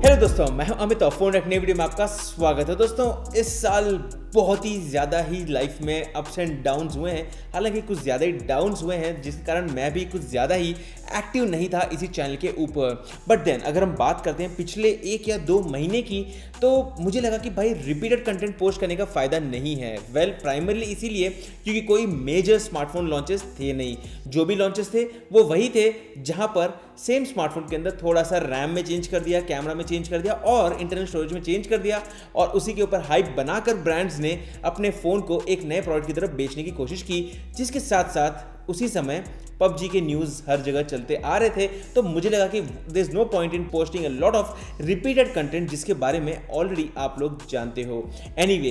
Hello दोस्तों, मैं हूं अमित और फोन रखने वीडियो में आपका स्वागत है। दोस्तों, इस साल बहुत ही ज़्यादा ही लाइफ में अप्स एंड डाउन्स हुए हैं। हालांकि कुछ ज़्यादा ही डाउन्स हुए हैं, जिसके कारण मैं भी कुछ ज़्यादा ही एक्टिव नहीं था इसी चैनल के ऊपर। बट देन अगर हम बात करते हैं पिछले 1 या 2 महीने की, तो मुझे लगा कि भाई रिपीटेड कंटेंट पोस्ट करने का फ़ायदा नहीं है। वेल, प्राइमरली इसीलिए क्योंकि कोई मेजर स्मार्टफोन लॉन्चेस थे नहीं। जो भी लॉन्चेस थे वो वही थे जहाँ पर सेम स्मार्टफोन के अंदर थोड़ा सा रैम में चेंज कर दिया, कैमरा में चेंज कर दिया और इंटरनल स्टोरेज में चेंज कर दिया, और उसी के ऊपर हाइप बनाकर ब्रांड्स ने अपने फ़ोन को एक नए प्रोडक्ट की तरफ बेचने की कोशिश की। जिसके साथ साथ उसी समय PUBG के न्यूज़ हर जगह चलते आ रहे थे। तो मुझे लगा कि there is no point in posting a lot of repeated content जिसके बारे में ऑलरेडी आप लोग जानते हो। एनीवे,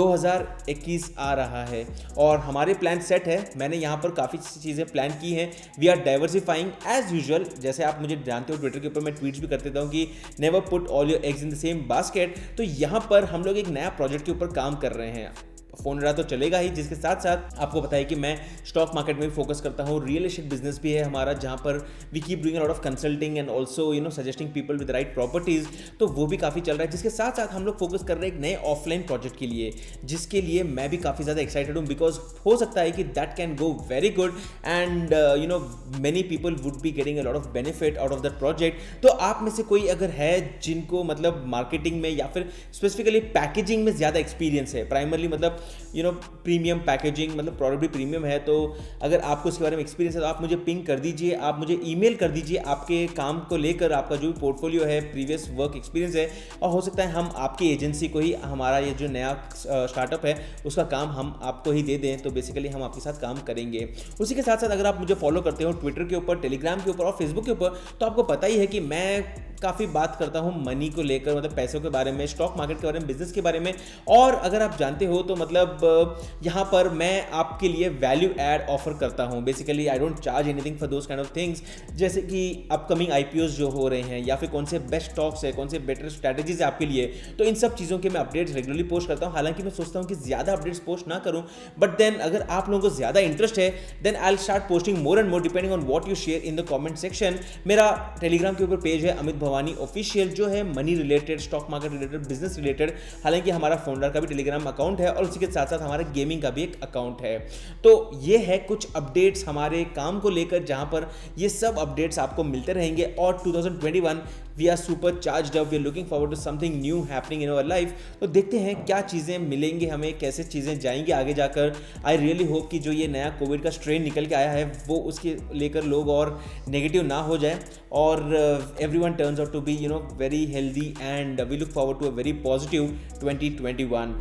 2021 आ रहा है और हमारे प्लान सेट है। मैंने यहाँ पर काफ़ी चीज़ें प्लान की हैं। We are diversifying as usual. जैसे आप मुझे जानते हो, ट्विटर के ऊपर मैं ट्वीट्स भी कर देता हूँ कि never put all your eggs in the same basket. तो यहाँ पर हम लोग एक नया प्रोजेक्ट के ऊपर काम कर रहे हैं। फोन रहा तो चलेगा ही, जिसके साथ साथ आपको पता है कि मैं स्टॉक मार्केट में भी फोकस करता हूँ। रियल एस्टेट बिजनेस भी है हमारा, जहाँ पर we keep doing a lot of consulting and also suggesting people with right properties. तो वो भी काफ़ी चल रहा है। जिसके साथ साथ हम लोग फोकस कर रहे हैं एक नए ऑफलाइन प्रोजेक्ट के लिए, जिसके लिए मैं भी काफ़ी ज़्यादा एक्साइटेड हूँ। बिकॉज हो सकता है कि that can go very good and many people would be getting a lot of benefit out of that project. तो आप में से कोई अगर है जिनको मतलब मार्केटिंग में या फिर स्पेसिफिकली पैकेजिंग में ज़्यादा एक्सपीरियंस है, प्राइमरली मतलब प्रीमियम पैकेजिंग, मतलब प्रोडक्ट भी प्रीमियम है, तो अगर आपको इसके बारे में एक्सपीरियंस है तो आप मुझे पिंग कर दीजिए, आप मुझे ईमेल कर दीजिए आपके काम को लेकर, आपका जो भी पोर्टफोलियो है, प्रीवियस वर्क एक्सपीरियंस है, और हो सकता है हम आपकी एजेंसी को ही हमारा ये जो नया स्टार्टअप है उसका काम हम आपको ही दे दें। तो बेसिकली हम आपके साथ काम करेंगे। उसी के साथ साथ अगर आप मुझे फॉलो करते हो ट्विटर के ऊपर, टेलीग्राम के ऊपर और फेसबुक के ऊपर, तो आपको पता ही है कि मैं काफ़ी बात करता हूँ मनी को लेकर, मतलब पैसों के बारे में, स्टॉक मार्केट के बारे में, बिजनेस के बारे में। और अगर आप जानते हो तो मतलब यहाँ पर मैं आपके लिए वैल्यू ऐड ऑफर करता हूँ। Basically I don't charge anything for those kind of things, जैसे कि अपकमिंग IPOs जो हो रहे हैं, या फिर कौन से बेस्ट स्टॉक्स है, कौन से बेटर स्ट्रैटेजीज है आपके लिए। तो इन सब चीज़ों के मैं अपडेट्स रेगुलरली पोस्ट करता हूँ। हालांकि मैं सोचता हूँ कि ज़्यादा अपडेट्स पोस्ट ना करूँ, बट देन अगर आप लोगों को ज़्यादा इंटरेस्ट है then I will start posting more and more depending on what you share in the comment section. मेरा टेलीग्राम के ऊपर पेज है अमित भवानी ऑफिशियल, जो है money related, stock market related, business related. हालांकि हमारा फाउंडर का भी टेलीग्राम अकाउंट है और उसी के साथ साथ हमारा गेमिंग का भी एक अकाउंट है। तो ये है कुछ अपडेट्स हमारे काम को लेकर, जहां पर ये सब अपडेट्स आपको मिलते रहेंगे। और 2021 we are super charged up, we are looking forward to something new happening in our life. तो देखते हैं क्या चीज़ें मिलेंगी हमें, कैसे चीज़ें जाएंगी आगे जाकर। आई रियली होप कि जो ये नया कोविड का स्ट्रेन निकल के आया है वो उसके लेकर लोग और नेगेटिव ना हो जाए, और everyone turns out to be very healthy, and we look forward to a very positive 2021.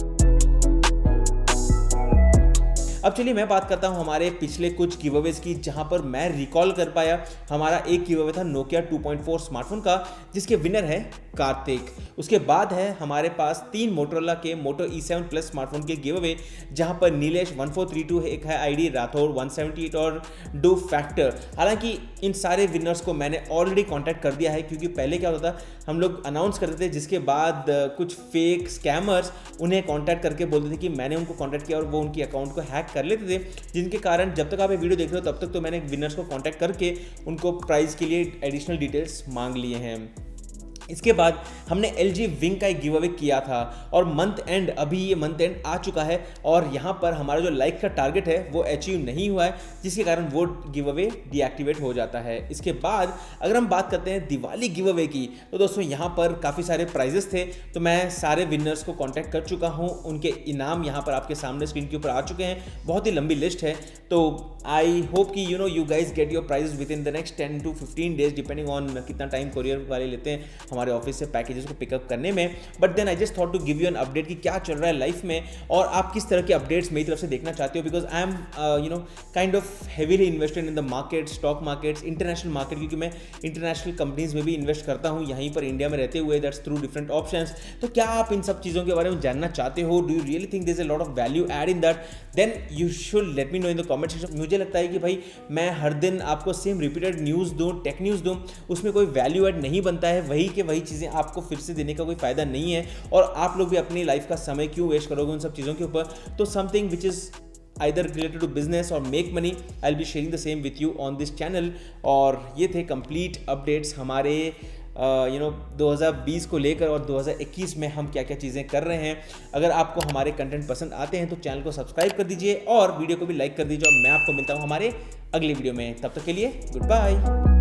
अब चलिए मैं बात करता हूं हमारे पिछले कुछ गिवअवेज की, जहां पर मैं रिकॉल कर पाया। हमारा एक गिवअवे था Nokia 2.4 स्मार्टफोन का, जिसके विनर है कार्तिक। उसके बाद है हमारे पास 3 मोटोरोला के मोटो E7 प्लस स्मार्टफोन के गिवअवे, जहां पर नीलेश 1432 एक है ID, राठौर 178 और डू फैक्टर। हालांकि इन सारे विनर्स को मैंने ऑलरेडी कॉन्टैक्ट कर दिया है, क्योंकि पहले क्या होता था, हम लोग अनाउंस करते थे, जिसके बाद कुछ फेक स्कैमर्स उन्हें कॉन्टैक्ट करके बोलते थे कि मैंने उनको कॉन्टैक्ट किया, और वो उनकी अकाउंट को हैक कर लेते थे। जिनके कारण जब तक आप ये वीडियो देख रहे हो तब तक तो मैंने विनर्स को कांटेक्ट करके उनको प्राइस के लिए एडिशनल डिटेल्स मांग लिए हैं। इसके बाद हमने LG विंग का एक गिव अवे किया था, और मंथ एंड, अभी ये मंथ एंड आ चुका है और यहाँ पर हमारा जो लाइक का टारगेट है वो अचीव नहीं हुआ है, जिसके कारण वो गिव अवे डीएक्टिवेट हो जाता है। इसके बाद अगर हम बात करते हैं दिवाली गिव अवे की, तो दोस्तों यहाँ पर काफ़ी सारे प्राइजेस थे। तो मैं सारे विनर्स को कॉन्टैक्ट कर चुका हूँ, उनके इनाम यहाँ पर आपके सामने स्क्रीन के ऊपर आ चुके हैं। बहुत ही लंबी लिस्ट है, तो आई होप कि you guys get your prizes within the next 10 to 15 days, depending on कितना टाइम कोरियर वाले लेते हैं हमारे ऑफिस से पैकेजेस को पिकअप करने में। But then I just thought to give you an update कि क्या चल रहा है लाइफ में, और आप किस तरह के अपडेट्स मेरी तरफ से देखना चाहते हो। Because I am kind of heavily invested in the market, stock markets, international market, क्योंकि मैं इंटरनेशनल कंपनीज में भी इन्वेस्ट करता हूँ यहीं पर इंडिया में रहते हुए, दैट्स थ्रू डिफरेंट ऑप्शंस। तो क्या आप इन सब चीज़ों के बारे में जानना चाहते हो? Do you really think there is a lot of value add in that? Then you should let me know in the comment section. मुझे लगता है कि भाई मैं हर दिन आपको सेम रिपीटेड न्यूज़ दूँ, टेक न्यूज़ दूँ, उसमें कोई वैल्यू ऐड नहीं बनता है। वही के वही चीज़ें आपको फिर से देने का कोई फायदा नहीं है, और आप लोग भी अपनी लाइफ का समय क्यों वेस्ट करोगे उन सब चीज़ों के ऊपर। तो something which is either related to business or make money, I'll be sharing the same with you on this channel। और ये थे complete updates हमारे 2020 को लेकर और 2021 में हम क्या क्या चीज़ें कर रहे हैं। अगर आपको हमारे कंटेंट पसंद आते हैं तो चैनल को सब्सक्राइब कर दीजिए और वीडियो को भी लाइक कर दीजिए। और मैं आपको मिलता हूँ हमारे अगली वीडियो में, तब तक के लिए गुड बाय।